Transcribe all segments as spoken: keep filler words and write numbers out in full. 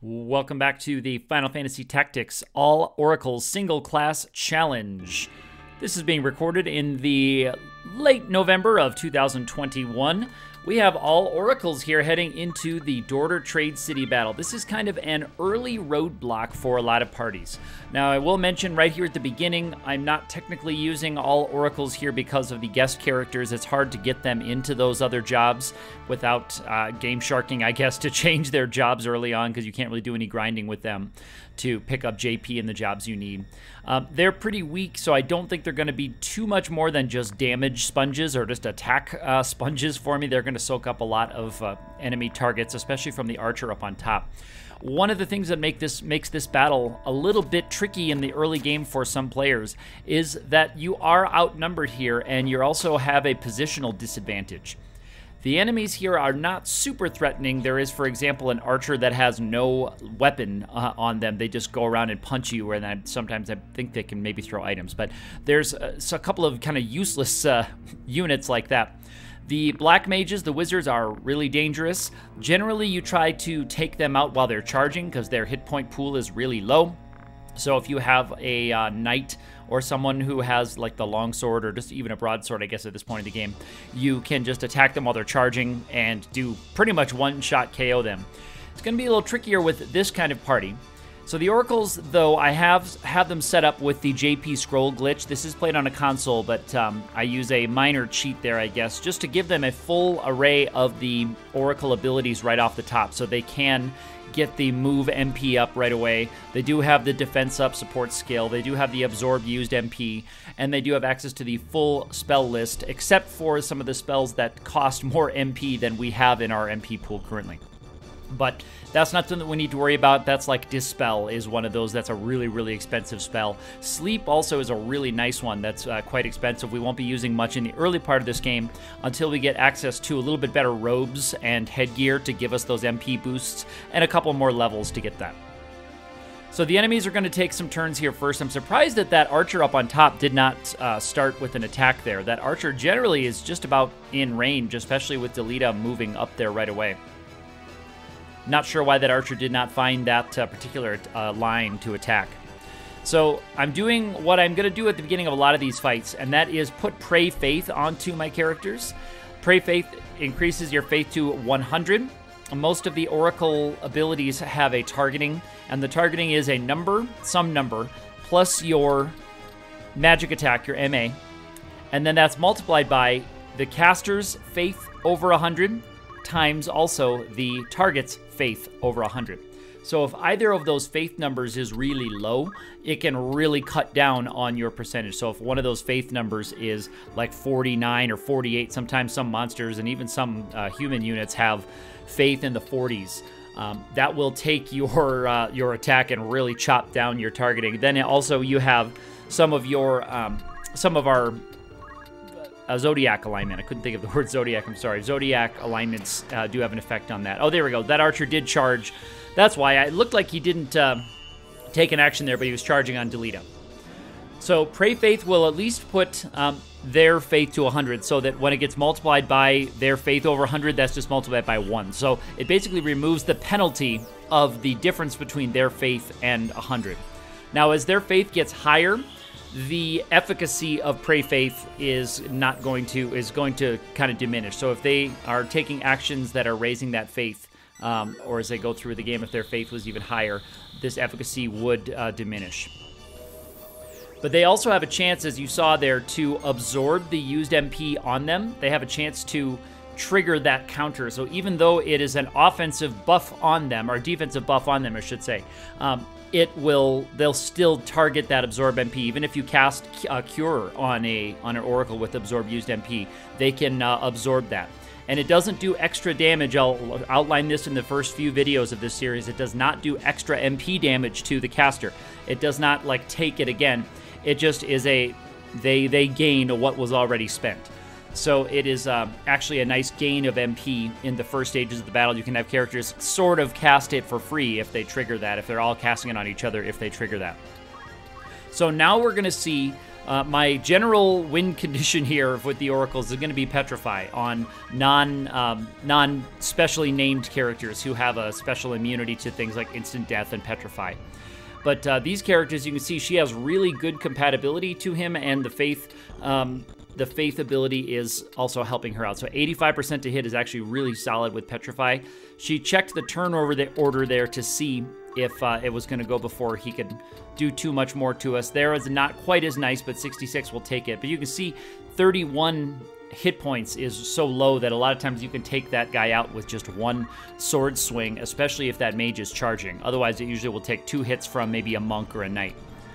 Welcome back to the Final Fantasy Tactics All Oracles Single Class Challenge. This is being recorded in the late November of two thousand twenty-one. We have all Oracles here heading into the Dorter Trade City battle. This is kind of an early roadblock for a lot of parties. Now, I will mention right here at the beginning, I'm not technically using all Oracles here because of the guest characters. It's hard to get them into those other jobs without uh, game sharking, I guess, to change their jobs early on because you can't really do any grinding with them to pick up J P in the jobs you need. Um, they're pretty weak, so I don't think they're going to be too much more than just damage sponges or just attack uh, sponges for me. They're going to soak up a lot of uh, enemy targets, especially from the archer up on top. One of the things that make this makes this battle a little bit tricky in the early game for some players is that you are outnumbered here and you also have a positional disadvantage. The enemies here are not super threatening. There is, for example, an archer that has no weapon uh, on them. They just go around and punch you, and I, sometimes I think they can maybe throw items. But there's uh, a couple of kind of useless uh, units like that. The black mages, the wizards, are really dangerous. Generally, you try to take them out while they're charging because their hit point pool is really low. So if you have a uh, knight or someone who has like the longsword or just even a broadsword, I guess at this point in the game, you can just attack them while they're charging and do pretty much one-shot K O them. It's going to be a little trickier with this kind of party. So the Oracles, though, I have have them set up with the J P scroll glitch. This is played on a console, but um, I use a minor cheat there, I guess, just to give them a full array of the Oracle abilities right off the top so they can get the move M P up right away. They do have the defense up support skill. They do have the absorb used M P, and they do have access to the full spell list, except for some of the spells that cost more M P than we have in our M P pool currently. But that's not something that we need to worry about. That's like Dispel is one of those. That's a really, really expensive spell. Sleep also is a really nice one that's uh, quite expensive. We won't be using much in the early part of this game until we get access to a little bit better robes and headgear to give us those M P boosts and a couple more levels to get that. So the enemies are going to take some turns here first. I'm surprised that that archer up on top did not uh, start with an attack there. That archer generally is just about in range, especially with Delita moving up there right away. Not sure why that archer did not find that uh, particular uh, line to attack. So I'm doing what I'm going to do at the beginning of a lot of these fights, and that is put Pray Faith onto my characters. Pray Faith increases your faith to one hundred. Most of the Oracle abilities have a targeting, and the targeting is a number, some number, plus your magic attack, your M A. And then that's multiplied by the caster's faith over one hundred, times also the target's faith over one hundred. So if either of those faith numbers is really low, it can really cut down on your percentage. So if one of those faith numbers is like forty-nine or forty-eight, sometimes some monsters and even some uh, human units have faith in the forties. Um, that will take your uh, your attack and really chop down your targeting. Then also you have some of your um, some of our Uh, Zodiac alignment. I couldn't think of the word Zodiac, I'm sorry. Zodiac alignments uh, do have an effect on that. Oh, there we go. That archer did charge. That's why. It looked like he didn't uh, take an action there, but he was charging on Delita. So Pray Faith will at least put um, their faith to one hundred so that when it gets multiplied by their faith over one hundred, that's just multiplied by one. So it basically removes the penalty of the difference between their faith and one hundred. Now, as their faith gets higher, the efficacy of Pray Faith is not going to is going to kind of diminish. So if they are taking actions that are raising that faith, um, or as they go through the game, if their faith was even higher, this efficacy would uh, diminish. But they also have a chance, as you saw there, to absorb the used M P on them. They have a chance to trigger that counter. So even though it is an offensive buff on them, or defensive buff on them, I should say, um, it will, they'll still target that absorb M P. Even if you cast a cure on a on an Oracle with absorb used M P, they can uh, absorb that. And it doesn't do extra damage. I'll outline this in the first few videos of this series. It does not do extra M P damage to the caster. It does not like take it again. It just is a, they, they gain what was already spent. So it is um, actually a nice gain of M P in the first stages of the battle. You can have characters sort of cast it for free if they trigger that, if they're all casting it on each other if they trigger that. So now we're going to see Uh, my general win condition here with the Oracles is going to be Petrify on non, um, non-specially named characters who have a special immunity to things like Instant Death and Petrify. But uh, these characters, you can see she has really good compatibility to him, and the Faith um, the Faith ability is also helping her out. So eighty-five percent to hit is actually really solid with Petrify. She checked the turnover the order there to see if uh, it was going to go before he could do too much more to us. There is not quite as nice, but sixty-six will take it. But you can see thirty-one hit points is so low that a lot of times you can take that guy out with just one sword swing, especially if that mage is charging. Otherwise, it usually will take two hits from maybe a monk or a knight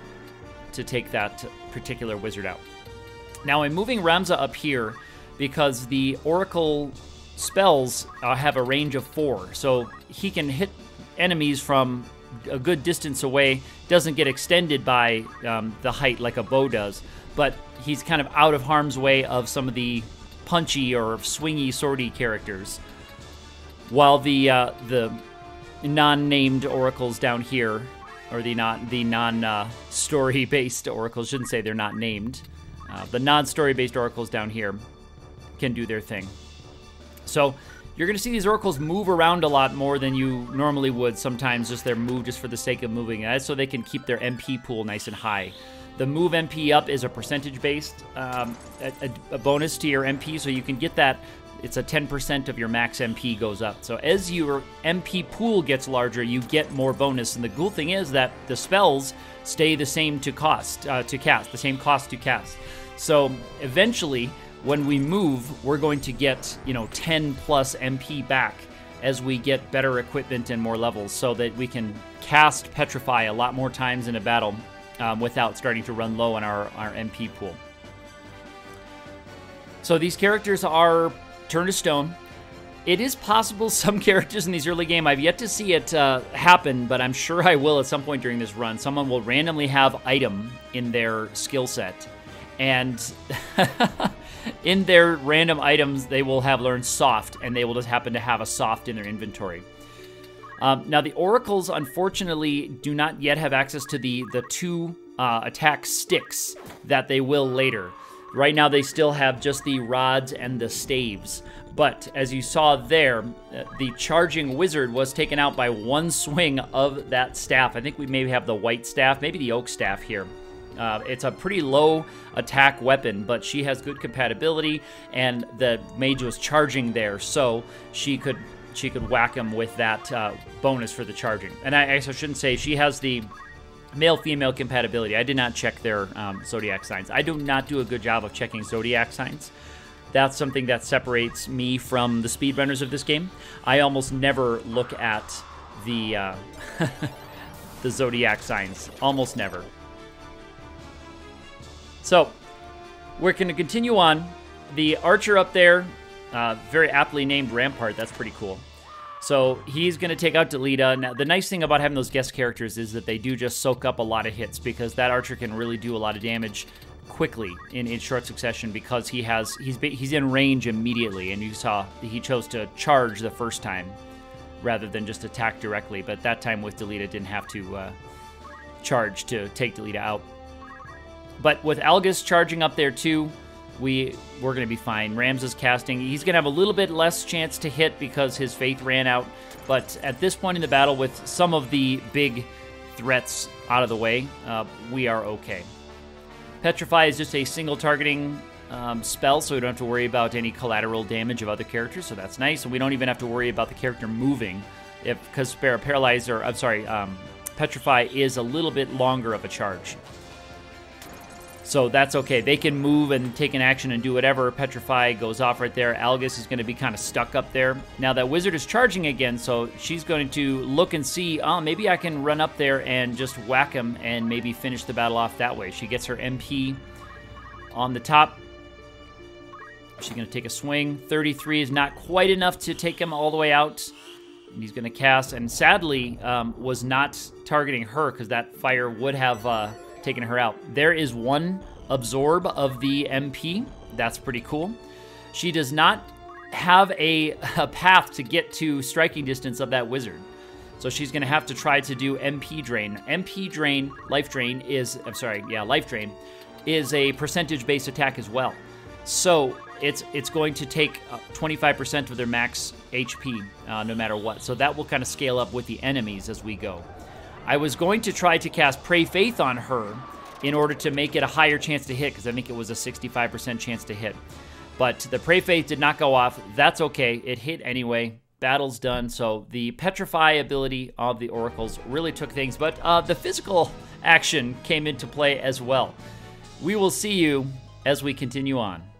to take that particular wizard out. Now, I'm moving Ramza up here because the Oracle spells uh, have a range of four, so he can hit enemies from a good distance away, doesn't get extended by um, the height like a bow does, but he's kind of out of harm's way of some of the punchy or swingy, swordy characters. While the uh, the non-named oracles down here, or the not the non-story-based uh, oracles, shouldn't say they're not named. Uh, the non-story-based oracles down here can do their thing. So you're going to see these oracles move around a lot more than you normally would sometimes. Just their move just for the sake of moving. And that's so they can keep their M P pool nice and high. The move M P up is a percentage-based um, a, a bonus to your M P, so you can get that. It's a ten percent of your max M P goes up. So as your M P pool gets larger, you get more bonus. And the cool thing is that the spells stay the same to cost uh, to cast, the same cost to cast. So eventually, when we move, we're going to get, you know, ten plus M P back as we get better equipment and more levels, so that we can cast Petrify a lot more times in a battle um, without starting to run low on our, our M P pool. So these characters are turned to stone. It is possible some characters in these early game, I've yet to see it uh, happen, but I'm sure I will at some point during this run. Someone will randomly have item in their skill set, and in their random items, they will have learned soft, and they will just happen to have a soft in their inventory. Um, now, the oracles, unfortunately, do not yet have access to the, the two uh, attack sticks that they will later. Right now, they still have just the rods and the staves. But as you saw there, uh, the charging wizard was taken out by one swing of that staff. I think we maybe have the white staff, maybe the oak staff here. Uh, it's a pretty low attack weapon, but she has good compatibility, and the mage was charging there, so she could she could whack him with that uh, bonus for the charging. And I, I shouldn't say she has the male-female compatibility. I did not check their um, zodiac signs. I do not do a good job of checking zodiac signs. That's something that separates me from the speedrunners of this game. I almost never look at the uh, the zodiac signs. Almost never. So, we're going to continue on. The archer up there, uh, very aptly named Rampart. That's pretty cool. So, he's going to take out Delita. Now, the nice thing about having those guest characters is that they do just soak up a lot of hits, because that archer can really do a lot of damage quickly in, in short succession, because he has he's he's in range immediately, and you saw he chose to charge the first time rather than just attack directly. But that time with Delita didn't have to uh, charge to take Delita out. But with Algus charging up there too, we, we're going to be fine. Rams is casting. He's going to have a little bit less chance to hit because his faith ran out. But at this point in the battle, with some of the big threats out of the way, uh, we are okay. Petrify is just a single targeting um, spell, so we don't have to worry about any collateral damage of other characters, so that's nice. And we don't even have to worry about the character moving, if because Paralyze, or I'm sorry, um, Petrify is a little bit longer of a charge. So that's okay. They can move and take an action and do whatever. Petrify goes off right there. Algus is going to be kind of stuck up there. Now that wizard is charging again, so she's going to look and see, oh, maybe I can run up there and just whack him and maybe finish the battle off that way. She gets her M P on the top. She's going to take a swing. thirty-three is not quite enough to take him all the way out. And he's going to cast, and sadly um, was not targeting her, because that fire would have... Uh, taking her out. There is one absorb of the M P. That's pretty cool. She does not have a, a path to get to striking distance of that wizard. So she's going to have to try to do M P drain. M P drain, life drain is, I'm sorry, yeah, life drain is a percentage-based attack as well. So it's it's going to take twenty-five percent of their max H P uh, no matter what. So that will kind of scale up with the enemies as we go. I was going to try to cast Pray Faith on her in order to make it a higher chance to hit, because I think it was a sixty-five percent chance to hit. But the Pray Faith did not go off. That's okay. It hit anyway. Battle's done. So the Petrify ability of the Oracles really took things, but uh, the physical action came into play as well. We will see you as we continue on.